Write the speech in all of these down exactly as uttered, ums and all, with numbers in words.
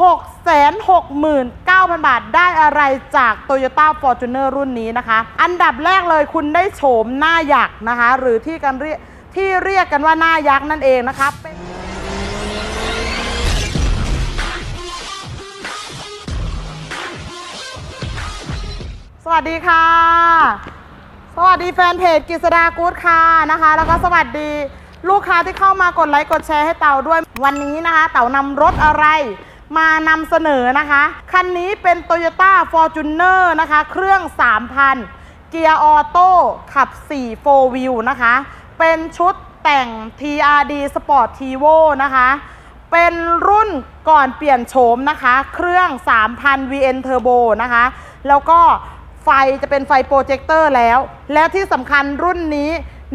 หกแสนหกหมื่นเก้าพัน บาทได้อะไรจาก Toyota Fortuner รุ่นนี้นะคะอันดับแรกเลยคุณได้โฉมหน้ายักษ์นะคะหรือที่กันเรียกที่เรียกกันว่าหน้ายักษ์นั่นเองนะคะเป็นสวัสดีค่ะสวัสดีแฟนเพจกฤษดากู๊ดค่ะนะคะแล้วก็สวัสดีลูกค้าที่เข้ามากดไลค์กดแชร์ให้เต่าด้วยวันนี้นะคะเต่านำรถอะไรมานำเสนอนะคะคันนี้เป็น Toyota Fortuner นะคะเครื่อง สามพัน เกียร์ออโต้ขับ สี่ โฟร์ Wheel นะคะเป็นชุดแต่ง ที อาร์ ดี Sport Tivo นะคะเป็นรุ่นก่อนเปลี่ยนโฉมนะคะเครื่อง สามพัน วี เอ็น Turbo นะคะแล้วก็ไฟจะเป็นไฟโปรเจคเตอร์แล้วและที่สำคัญรุ่นนี้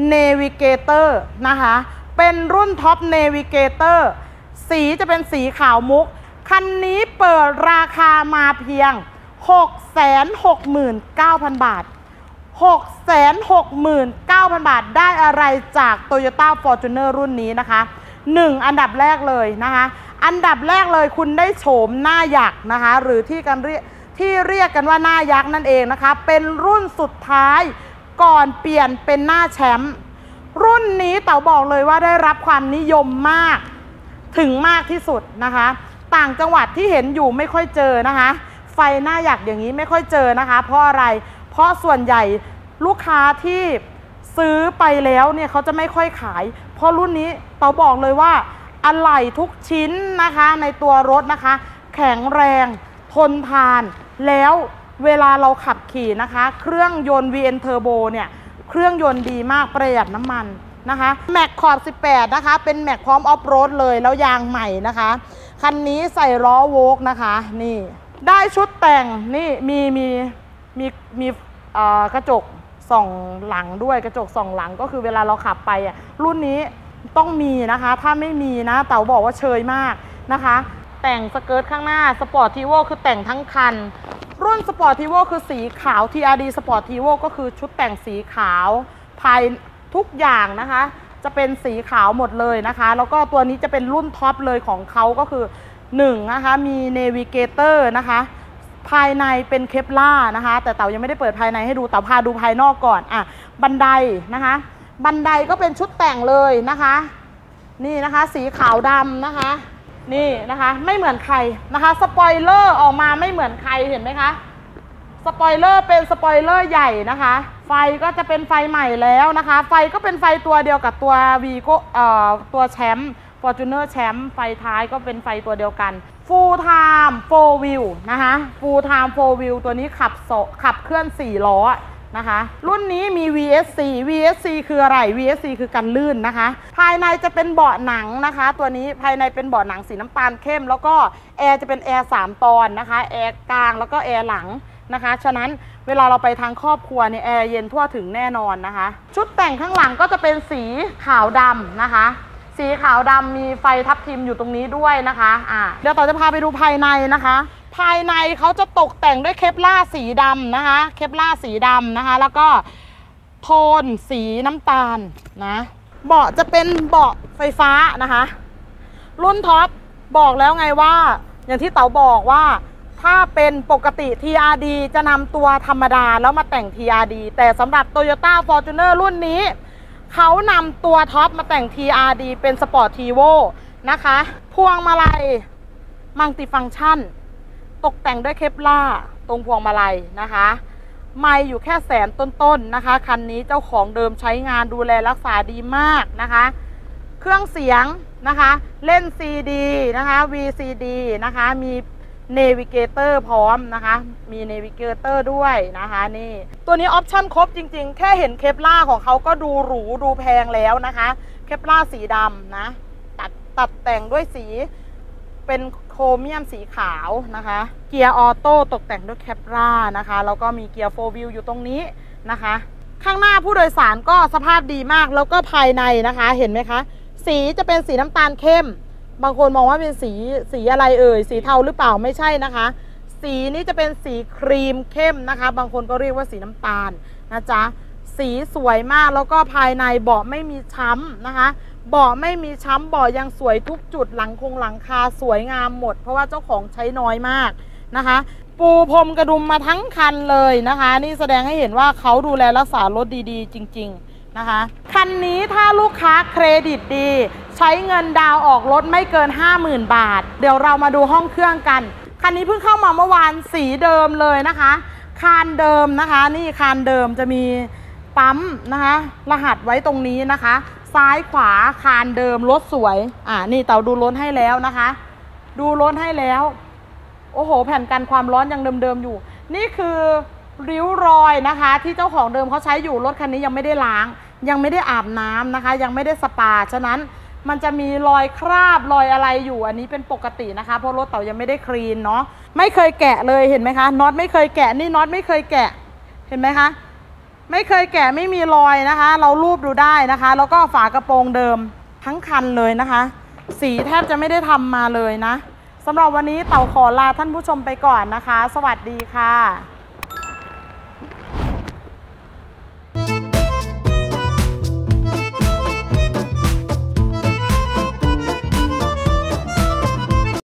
Navigator นะคะเป็นรุ่นท็อป Navigator สีจะเป็นสีขาวมุกคันนี้เปิดราคามาเพียง หกแสนหกหมื่นเก้าพัน บาท หกแสนหกหมื่นเก้าพัน บาทได้อะไรจาก Toyota Fortuner รุ่นนี้นะคะหนึ่งอันดับแรกเลยนะคะอันดับแรกเลยคุณได้โฉมหน้ายักษ์นะคะหรือที่กันเรียกที่เรียกกันว่าหน้ายักษ์นั่นเองนะคะเป็นรุ่นสุดท้ายก่อนเปลี่ยนเป็นหน้าแชมป์รุ่นนี้เต๋าบอกเลยว่าได้รับความนิยมมากถึงมากที่สุดนะคะต่างจังหวัดที่เห็นอยู่ไม่ค่อยเจอนะคะไฟหน้ายักษ์อย่างนี้ไม่ค่อยเจอนะคะเพราะอะไรเพราะส่วนใหญ่ลูกค้าที่ซื้อไปแล้วเนี่ยเขาจะไม่ค่อยขายเพราะรุ่นนี้เต๋าบอกเลยว่าอะไหล่ทุกชิ้นนะคะในตัวรถนะคะแข็งแรงทนทานแล้วเวลาเราขับขี่นะคะเครื่องยนต์ วี เอ็น Turbo เนี่ยเครื่องยนต์ดีมากประหยัดน้ำมันนะคะแม็กขอบสิบแปดนะคะเป็นแม็กพร้อมออฟโรดเลยแล้วยางใหม่นะคะคันนี้ใส่ล้อโวล์กนะคะนี่ได้ชุดแต่งนี่มีมีมีมีกระจกส่องหลังด้วยกระจกส่องหลังก็คือเวลาเราขับไปอ่ะรุ่นนี้ต้องมีนะคะถ้าไม่มีนะเต๋าบอกว่าเชยมากนะคะแต่งสเกิร์ตข้างหน้าสปอร์ตทีโวคือแต่งทั้งคันรุ่นสปอร์ตทีโวคือสีขาว ที อาร์ ดี สปอร์ตทีโวก็คือชุดแต่งสีขาวภายทุกอย่างนะคะจะเป็นสีขาวหมดเลยนะคะแล้วก็ตัวนี้จะเป็นรุ่นท็อปเลยของเขาก็คือหนึ่งนะคะมี Navigator นะคะภายในเป็นเคปล่านะคะแต่เต๋ายังไม่ได้เปิดภายในให้ดูเต๋าพาดูภายนอกก่อนอ่ะบันไดนะคะบันไดก็เป็นชุดแต่งเลยนะคะนี่นะคะสีขาวดำนะคะนี่นะคะไม่เหมือนใครนะคะสปอยเลอร์ออกมาไม่เหมือนใครเห็นไหมคะสปอยเลอร์เป็นสปอยเลอร์ใหญ่นะคะไฟก็จะเป็นไฟใหม่แล้วนะคะไฟก็เป็นไฟตัวเดียวกับตัว วี โก้เอ่อตัวแชมป์ Fortuner แชมป์ไฟท้ายก็เป็นไฟตัวเดียวกัน Full Time โฟร์ Wheel นะคะ Full Time โฟร์ Wheel ตัวนี้ขับโซขับเคลื่อนสี่ล้อนะคะรุ่นนี้มี วี เอส ซี วี เอส ซี คืออะไร วี เอส ซี คือกันลื่นนะคะภายในจะเป็นเบาะหนังนะคะตัวนี้ภายในเป็นเบาะหนังสีน้ำตาลเข้มแล้วก็แอร์จะเป็นแอร์สามตอนนะคะแอร์กลางแล้วก็แอร์หลังนะคะฉะนั้นเวลาเราไปทางครอบครัวเนี่ยแอร์เย็นทั่วถึงแน่นอนนะคะชุดแต่งข้างหลังก็จะเป็นสีขาวดำนะคะสีขาวดำมีไฟทับทิมอยู่ตรงนี้ด้วยนะคะอ่าเดี๋ยวต่อจะพาไปดูภายในนะคะภายในเขาจะตกแต่งด้วยเคปล่าสีดำนะคะเคปล่าสีดำนะคะแล้วก็โทนสีน้ำตาลนะเบาะจะเป็นเบาะไฟฟ้านะคะรุ่นท็อปบอกแล้วไงว่าอย่างที่เต๋าบอกว่าถ้าเป็นปกติ ที อาร์ ดี จะนำตัวธรรมดาแล้วมาแต่ง ที อาร์ ดี แต่สำหรับ Toyota Fortuner รุ่นนี้เขานำตัวท็อปมาแต่ง ที อาร์ ดี เป็น Sport Tivo นะคะพวงมาลัยมัลติฟังก์ชันตกแต่งด้วยเคปล่าตรงพวงมาลัยนะคะไม่อยู่แค่แสนต้นๆ น, นะคะคันนี้เจ้าของเดิมใช้งานดูแลรักษาดีมากนะคะเครื่องเสียงนะคะเล่น ซี ดี นะคะ วี ซี ดี นะคะมีNavigator พร้อมนะคะมี Navigator ด้วยนะคะนี่ตัวนี้ออปชั่นครบจริงๆแค่เห็นเคปล่าของเขาก็ดูหรูดูแพงแล้วนะคะเคปล่าสีดำนะตัดตัดแต่งด้วยสีเป็นโครเมียมสีขาวนะคะเกียร์ออโต้ตกแต่งด้วยเคปล่านะคะแล้วก็มีเกียร์โฟร์วิวอยู่ตรงนี้นะคะข้างหน้าผู้โดยสารก็สภาพดีมากแล้วก็ภายในนะคะเห็นไหมคะสีจะเป็นสีน้ำตาลเข้มบางคนมองว่าเป็นสีสีอะไรเอ่ยสีเทาหรือเปล่าไม่ใช่นะคะสีนี้จะเป็นสีครีมเข้มนะคะบางคนก็เรียกว่าสีน้ำตาลนะจ๊ะสีสวยมากแล้วก็ภายในเบาะไม่มีช้ำนะคะเบาะไม่มีช้ำเบาะยังสวยทุกจุดหลังคงหลังคาสวยงามหมดเพราะว่าเจ้าของใช้น้อยมากนะคะปูพรมกระดุมมาทั้งคันเลยนะคะนี่แสดงให้เห็นว่าเขาดูแลรักษารถดีๆจริงๆนะคะคันนี้ถ้าลูกค้าเครดิตดีใช้เงินดาวออกรถไม่เกิน ห้าหมื่น บาทเดี๋ยวเรามาดูห้องเครื่องกันคันนี้เพิ่งเข้ามาเมื่อวานสีเดิมเลยนะคะคานเดิมนะคะนี่คานเดิมจะมีปั๊มนะคะรหัสไว้ตรงนี้นะคะซ้ายขวาคานเดิมรถสวยอ่านี่เต่าดูรถให้แล้วนะคะดูรถให้แล้วโอ้โหแผ่นกันความร้อนยังเดิมๆอยู่นี่คือริ้วรอยนะคะที่เจ้าของเดิมเขาใช้อยู่รถคันนี้ยังไม่ได้ล้างยังไม่ได้อาบน้ำนะคะยังไม่ได้สปาฉะนั้นมันจะมีรอยคราบรอยอะไรอยู่อันนี้เป็นปกตินะคะเพราะรถเต่ายังไม่ได้คลีนเนาะไม่เคยแกะเลยเห็นไหมคะน็อตไม่เคยแกะนี่น็อตไม่เคยแกะเห็นไหมคะไม่เคยแกะไม่มีรอยนะคะเรารูปดูได้นะคะแล้วก็ฝากระโปรงเดิมทั้งคันเลยนะคะสีแทบจะไม่ได้ทำมาเลยนะสำหรับวันนี้เต่าขอลาท่านผู้ชมไปก่อนนะคะสวัสดีค่ะ